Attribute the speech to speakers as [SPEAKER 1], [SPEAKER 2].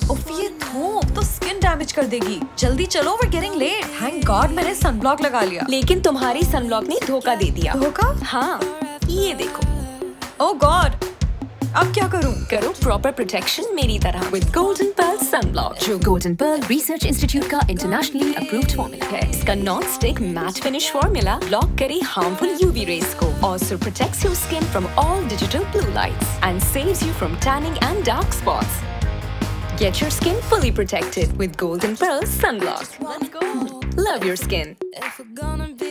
[SPEAKER 1] उफ, ये धूप तो स्किन डैमेज कर देगी। जल्दी चलो, we're getting late. Thank God मैंने सनब्लॉक लगा लिया।
[SPEAKER 2] लेकिन तुम्हारी सनब्लॉक ने धोखा दे दिया।
[SPEAKER 1] धोखा?
[SPEAKER 2] हाँ, ये देखो।
[SPEAKER 1] Oh God, अब क्या करूं?
[SPEAKER 2] करो प्रॉपर प्रोटेक्शन मेरी तरह विद गोल्डन पर्ल सनब्लॉक, जो गोल्डन पर्ल रिसर्च इंस्टीट्यूट का इंटरनेशनली अप्रूव्ड फॉर्मूला है। इसका non stick matte finish formula block करे हार्मफुल यूवी रेज को, also protects your skin from all digital blue lights and saves you from tanning and dark spots. Get your skin fully protected with Golden Pearl Sunblock. Let's go. Love your skin.